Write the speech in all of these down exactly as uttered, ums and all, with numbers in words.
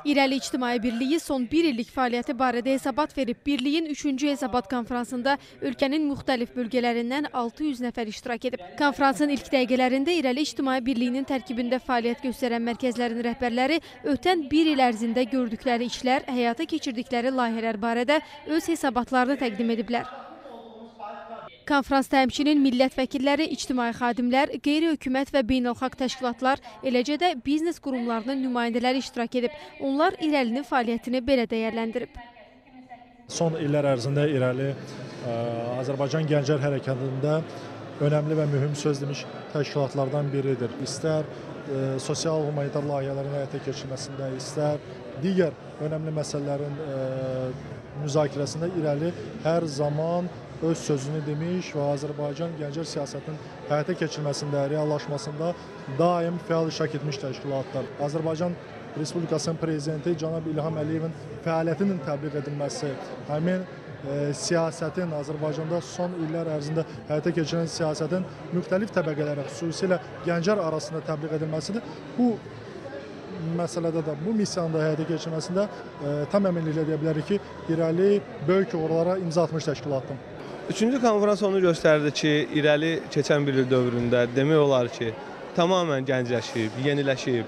İrəli İctimai Birliyi son bir illik fəaliyyəti barədə hesabat verib. Birliyin üçüncü hesabat konfransında ölkənin müxtəlif bölgələrindən altı yüz nəfər iştirak edib. Konfransın ilk dəqiqələrində İrəli İctimai Birliyinin tərkibində fəaliyyət göstərən mərkəzlərin rəhbərləri ötən bir il ərzində gördükləri işlər, həyata keçirdikləri layihələr barədə öz hesabatlarını təqdim ediblər. Konfransda həmçinin millət vəkilləri, ictimai xadimlər, qeyri-hökumət və beynəlxalq təşkilatlar, eləcə də biznes qurumlarının nümayəndələri iştirak edib. Onlar İrəlinin fəaliyyətini belə dəyərləndirib. Son illər ərzində İrəli ə, Azərbaycan Gənclər Hərəkatında önəmli və mühüm söz demiş təşkilatlardan biridir. İstər ə, sosial humanitar layihələrin həyata keçirilməsində, istər digər önəmli məsələlərin ə, müzakirəsində İrəli hər zaman öz sözünü demiş və Azərbaycan gənclər siyasətinin həyata keçirilməsində, reallaşmasında daim fəal iştirak etmiş təşkilatlar. Azərbaycan Respublikasının prezidenti Cənab İlham Əliyevin fəaliyyətinin təbliğ edilməsi, həmin e, siyasətin Azərbaycanda son illər ərzində həyata keçirilən siyasətin müxtəlif təbəqələrə, xüsusilə gənclər arasında təbliğ edilməsidir. Bu məsələdə də, bu missiyanın da həyata keçirilməsində e, tam əminliklə deyə bilərik ki, İrəli böyük uğurlara imza atmış təşkilatdır. Üçüncü konferans onu göstərdi ki, İrəli keçən bir il dövründə demək olar ki, tamamən gəncləşib, yeniləşib.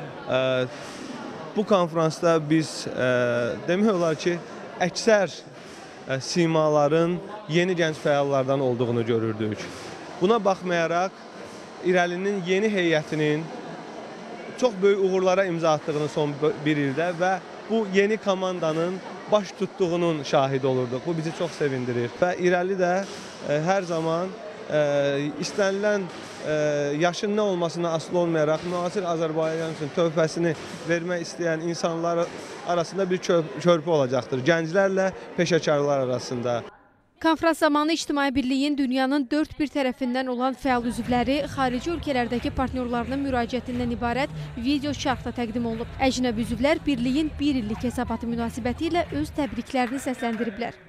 Bu konferansda biz demək olar ki, əksər simaların yeni gənc fəallardan olduğunu görürdük. Buna baxmayaraq, İrəlinin yeni heyətinin çox böyük uğurlara imza attığını son bir ildə və bu yeni komandanın baş tutduğunun şahidi olurduq. Bu bizi çox sevindirir. Və İrəli də e, hər zaman e, istənilən e, yaşın nə olmasına asılı olmayaraq müasir Azərbaycan üçün töhfəsini vermək istəyən insanlar arasında bir körpü olacaqdır. Gənclərlə peşəkarlar arasında. Konfrans zamanı İctimai Birliyin dünyanın dörd bir tərəfindən olan fəal üzvləri xarici ölkələrdəki partnyorlarının müraciətindən ibarət video şərh da təqdim olunub. Əcnəbi üzvlər Birliyin bir illik hesabatı münasibəti ilə öz təbriklərini səsləndiriblər.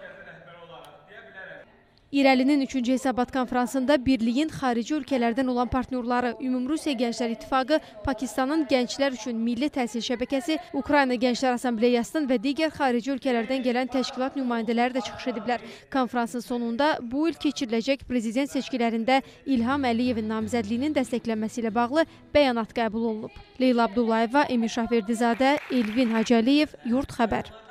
İrəlinin üçüncü hesabat konfransında Birliyin xarici ölkələrdən olan partnyorları, Ümumrusiya Gənclər İttifaqı, Pakistanın Gənclər üçün Milli Təhsil Şəbəkəsi, Ukrayna Gənclər Assambleyasının və digər xarici ölkələrdən gələn təşkilat nümayəndələri də çıxış ediblər. Konfransın sonunda bu il keçiriləcək prezident seçkilərində İlham Əliyevin namizədliyinin dəstəklənməsi ilə bağlı bəyanat qəbul olunub. Leyla Abdullayeva, Emir Şahverdizadə, Elvin Hacəliyev, Yurt Xəbər.